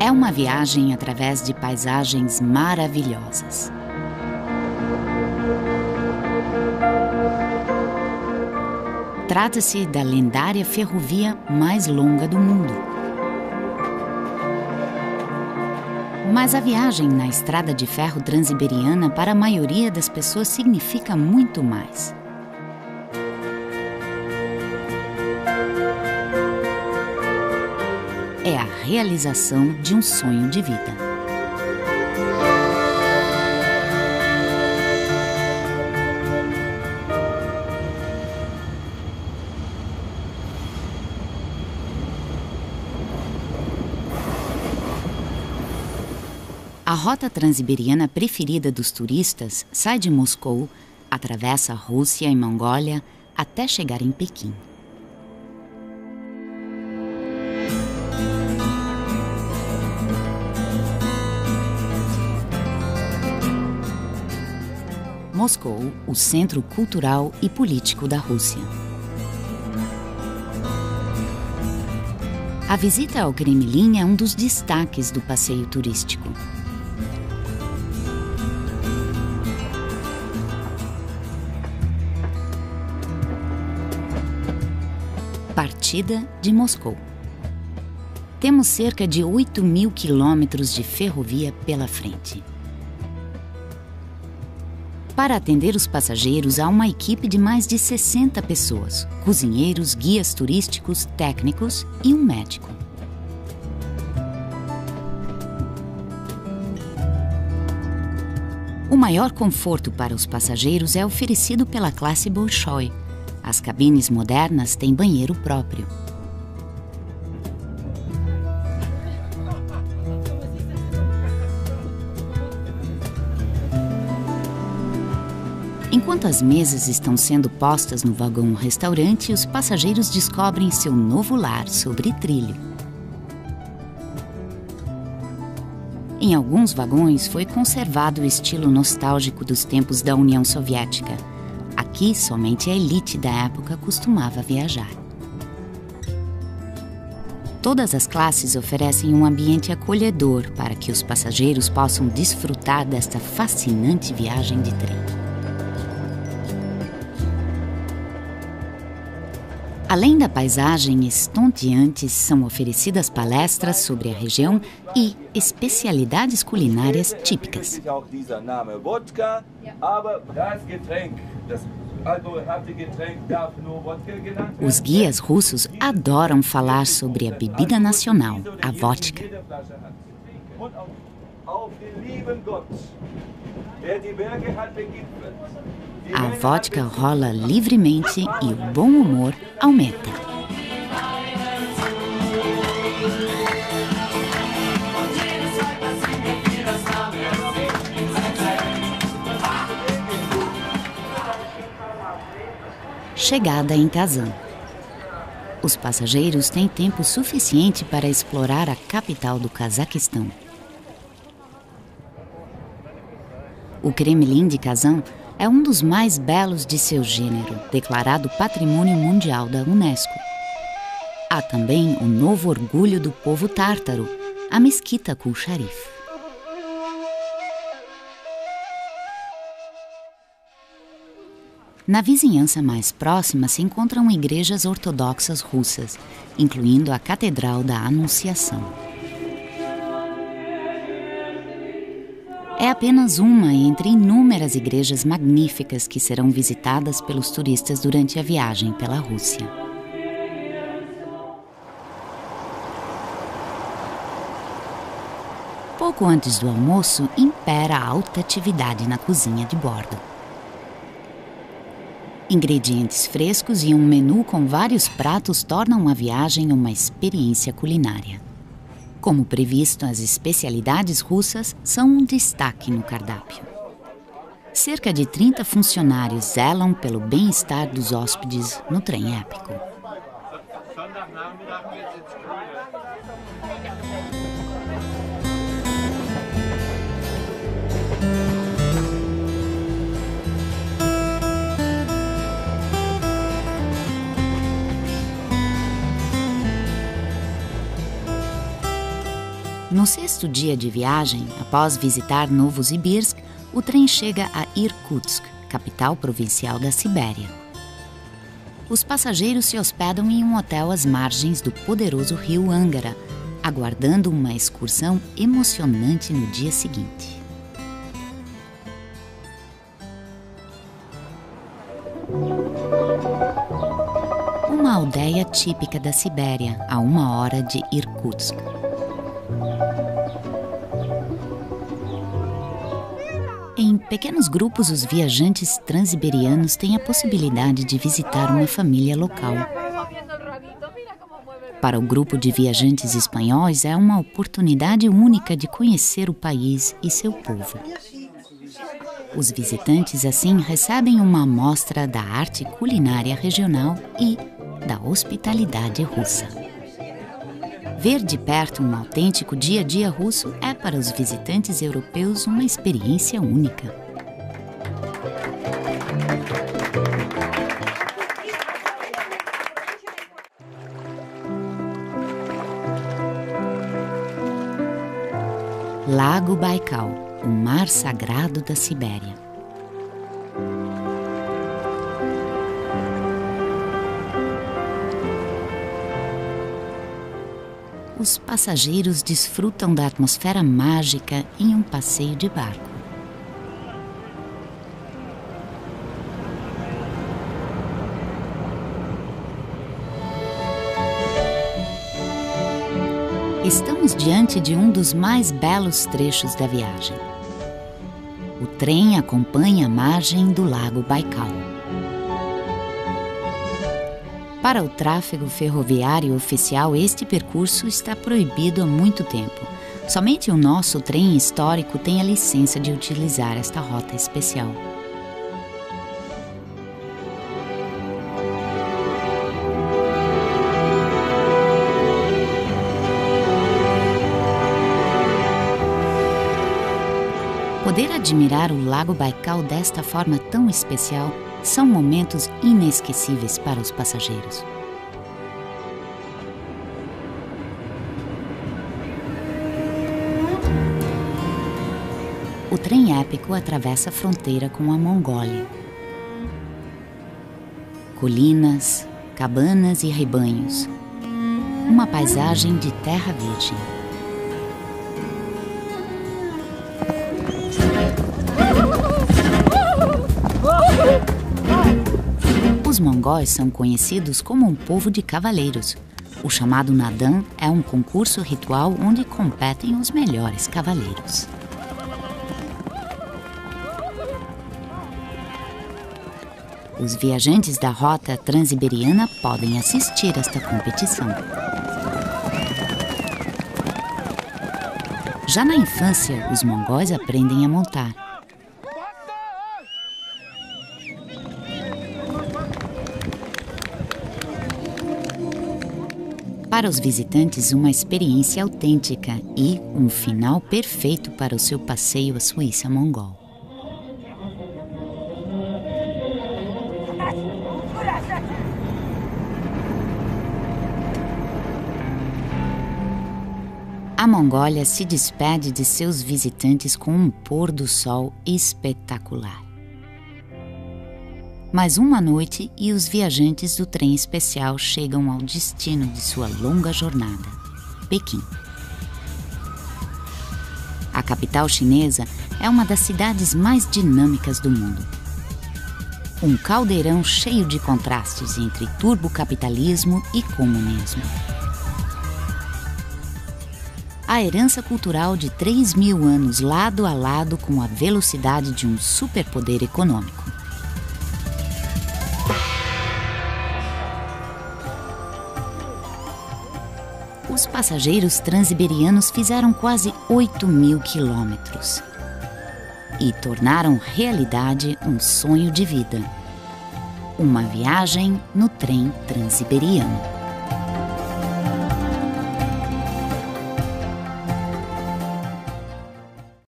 É uma viagem através de paisagens maravilhosas. Trata-se da lendária ferrovia mais longa do mundo. Mas a viagem na estrada de ferro transiberiana para a maioria das pessoas significa muito mais. É a realização de um sonho de vida. A rota transiberiana preferida dos turistas sai de Moscou, atravessa a Rússia e Mongólia até chegar em Pequim. Moscou, o centro cultural e político da Rússia. A visita ao Kremlin é um dos destaques do passeio turístico. Partida de Moscou. Temos cerca de 8.000 quilômetros de ferrovia pela frente. Para atender os passageiros, há uma equipe de mais de 60 pessoas, cozinheiros, guias turísticos, técnicos e um médico. O maior conforto para os passageiros é oferecido pela classe Bolshoi. As cabines modernas têm banheiro próprio. Enquanto as mesas estão sendo postas no vagão-restaurante, os passageiros descobrem seu novo lar sobre trilho. Em alguns vagões foi conservado o estilo nostálgico dos tempos da União Soviética. Aqui, somente a elite da época costumava viajar. Todas as classes oferecem um ambiente acolhedor para que os passageiros possam desfrutar desta fascinante viagem de trem. Além da paisagem estonteante, são oferecidas palestras sobre a região e especialidades culinárias típicas. Os guias russos adoram falar sobre a bebida nacional, a vodka. A vodka rola livremente e o bom humor aumenta. Chegada em Kazan. Os passageiros têm tempo suficiente para explorar a capital do Cazaquistão. O Kremlin de Kazan é um dos mais belos de seu gênero, declarado Patrimônio Mundial da Unesco. Há também o novo orgulho do povo tártaro, a Mesquita Kul Sharif. Na vizinhança mais próxima se encontram igrejas ortodoxas russas, incluindo a Catedral da Anunciação. É apenas uma entre inúmeras igrejas magníficas que serão visitadas pelos turistas durante a viagem pela Rússia. Pouco antes do almoço, impera a alta atividade na cozinha de bordo. Ingredientes frescos e um menu com vários pratos tornam a viagem uma experiência culinária. Como previsto, as especialidades russas são um destaque no cardápio. Cerca de 30 funcionários zelam pelo bem-estar dos hóspedes no trem épico. No 6º dia de viagem, após visitar Novosibirsk, o trem chega a Irkutsk, capital provincial da Sibéria. Os passageiros se hospedam em um hotel às margens do poderoso rio Angara, aguardando uma excursão emocionante no dia seguinte. Uma aldeia típica da Sibéria, a 1 hora de Irkutsk. Em pequenos grupos, os viajantes transiberianos têm a possibilidade de visitar uma família local. Para o grupo de viajantes espanhóis, é uma oportunidade única de conhecer o país e seu povo. Os visitantes, assim, recebem uma amostra da arte culinária regional e da hospitalidade russa. Ver de perto um autêntico dia a dia russo é para os visitantes europeus uma experiência única. Lago Baikal, o mar sagrado da Sibéria. Os passageiros desfrutam da atmosfera mágica em um passeio de barco. Estamos diante de um dos mais belos trechos da viagem. O trem acompanha a margem do Lago Baikal. Para o tráfego ferroviário oficial, este percurso está proibido há muito tempo. Somente o nosso trem histórico tem a licença de utilizar esta rota especial. Poder admirar o Lago Baikal desta forma tão especial são momentos inesquecíveis para os passageiros. O trem épico atravessa a fronteira com a Mongólia. Colinas, cabanas e rebanhos. Uma paisagem de terra virgem. Os mongóis são conhecidos como um povo de cavaleiros. O chamado Nadan é um concurso ritual onde competem os melhores cavaleiros. Os viajantes da rota transiberiana podem assistir esta competição. Já na infância, os mongóis aprendem a montar. Para os visitantes, uma experiência autêntica e um final perfeito para o seu passeio à Suíça mongol. A Mongólia se despede de seus visitantes com um pôr do sol espetacular. Mais uma noite e os viajantes do trem especial chegam ao destino de sua longa jornada, Pequim. A capital chinesa é uma das cidades mais dinâmicas do mundo. Um caldeirão cheio de contrastes entre turbocapitalismo e comunismo. A herança cultural de 3.000 anos lado a lado com a velocidade de um superpoder econômico. Os passageiros transiberianos fizeram quase 8.000 quilômetros e tornaram realidade um sonho de vida. Uma viagem no trem transiberiano.